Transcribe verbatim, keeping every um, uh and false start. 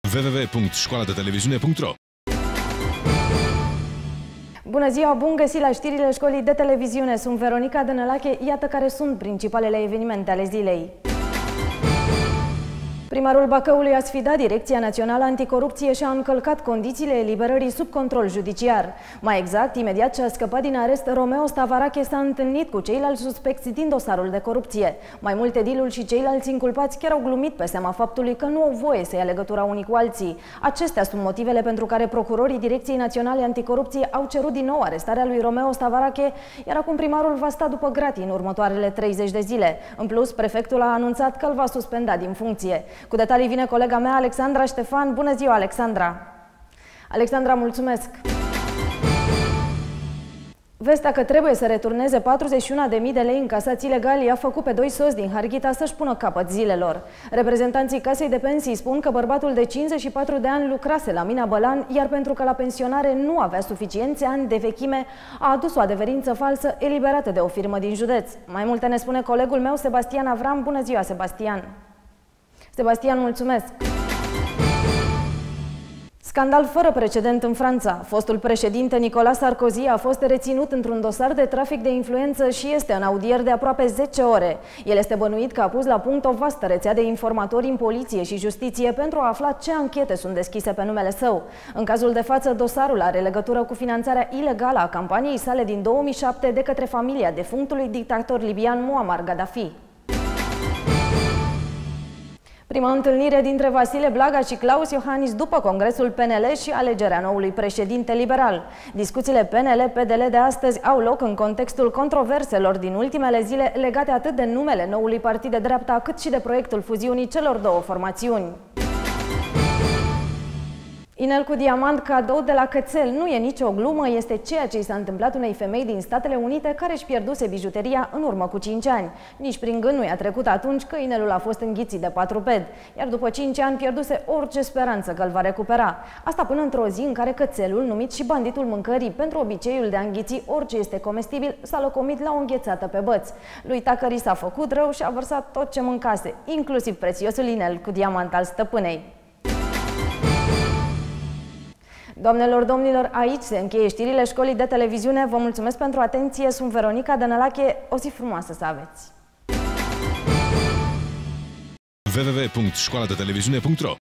w w w punct școala de televiziune punct ro. Bună ziua, bun găsit la știrile școlii de televiziune. Sunt Veronica Dănălache, iată care sunt principalele evenimente ale zilei. Primarul Bacăului a sfidat Direcția Națională Anticorupție și a încălcat condițiile eliberării sub control judiciar. Mai exact, imediat ce a scăpat din arest, Romeo Stavarache s-a întâlnit cu ceilalți suspecți din dosarul de corupție. Mai mult, edilul și ceilalți inculpați chiar au glumit pe seama faptului că nu au voie să ia legătura unii cu alții. Acestea sunt motivele pentru care procurorii Direcției Naționale Anticorupție au cerut din nou arestarea lui Romeo Stavarache, iar acum primarul va sta după gratii în următoarele treizeci de zile. În plus, prefectul a anunțat că îl va suspenda din funcție. Cu detalii vine colega mea, Alexandra Ștefan. Bună ziua, Alexandra! Alexandra, mulțumesc! Vestea că trebuie să returneze patruzeci și unu de mii de lei încasați ilegal i-a făcut pe doi soți din Harghita să-și pună capăt zilelor. Reprezentanții Casei de Pensii spun că bărbatul de cincizeci și patru de ani lucrase la mina Bălan, iar pentru că la pensionare nu avea suficienți ani de vechime, a adus o adeverință falsă eliberată de o firmă din județ. Mai multe ne spune colegul meu, Sebastian Avram. Bună ziua, Sebastian! Sebastian, mulțumesc! Scandal fără precedent în Franța. Fostul președinte Nicolas Sarkozy a fost reținut într-un dosar de trafic de influență și este în audier de aproape zece ore. El este bănuit că a pus la punct o vastă rețea de informatori în poliție și justiție pentru a afla ce anchete sunt deschise pe numele său. În cazul de față, dosarul are legătură cu finanțarea ilegală a campaniei sale din două mii șapte de către familia defunctului dictator libian Muammar Gaddafi. Prima întâlnire dintre Vasile Blaga și Klaus Iohannis după Congresul P N L și alegerea noului președinte liberal. Discuțiile P N L P D L de astăzi au loc în contextul controverselor din ultimele zile legate atât de numele noului partid de dreapta, cât și de proiectul fuziunii celor două formațiuni. Inel cu diamant cadou de la cățel nu e nicio glumă, este ceea ce i s-a întâmplat unei femei din Statele Unite care își pierduse bijuteria în urmă cu cinci ani. Nici prin gând nu i-a trecut atunci că inelul a fost înghițit de patruped, iar după cinci ani pierduse orice speranță că îl va recupera. Asta până într-o zi în care cățelul, numit și banditul mâncării pentru obiceiul de a înghiți orice este comestibil, s-a locomit la o înghețată pe băț. Lui tacării s-a făcut rău și a vărsat tot ce mâncase, inclusiv prețiosul inel cu diamant al stăpânei. Doamnelor, domnilor, aici se încheie știrile școlii de televiziune. Vă mulțumesc pentru atenție. Sunt Veronica Dănălache. O zi frumoasă să aveți! w w w punct școala de televiziune punct ro